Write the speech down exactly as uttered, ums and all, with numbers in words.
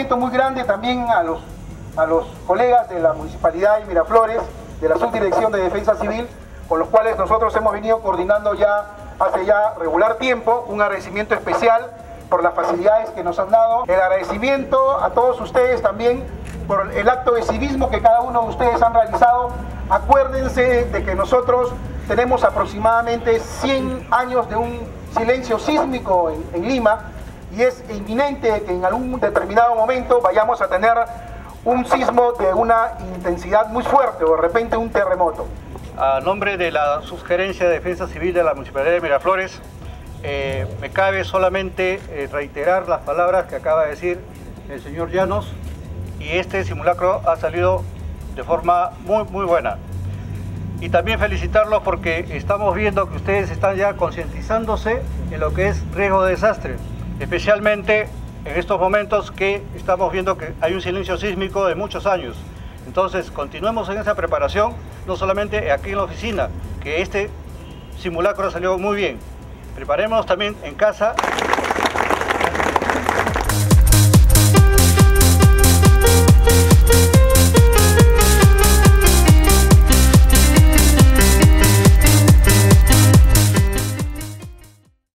agradecimiento muy grande también a los, a los colegas de la Municipalidad de Miraflores, de la Subdirección de Defensa Civil, con los cuales nosotros hemos venido coordinando ya hace ya regular tiempo. Un agradecimiento especial por las facilidades que nos han dado. El agradecimiento a todos ustedes también por el acto de civismo que cada uno de ustedes han realizado. Acuérdense de que nosotros tenemos aproximadamente cien años de un silencio sísmico en, en Lima, y es inminente que en algún determinado momento vayamos a tener un sismo de una intensidad muy fuerte o de repente un terremoto. A nombre de la Subgerencia de Defensa Civil de la Municipalidad de Miraflores, eh, me cabe solamente eh, reiterar las palabras que acaba de decir el señor Llanos, y este simulacro ha salido de forma muy, muy buena. Y también felicitarlos porque estamos viendo que ustedes están ya concientizándose en lo que es riesgo de desastre, especialmente en estos momentos que estamos viendo que hay un silencio sísmico de muchos años. Entonces, continuemos en esa preparación, no solamente aquí en la oficina, que este simulacro salió muy bien. Preparémonos también en casa.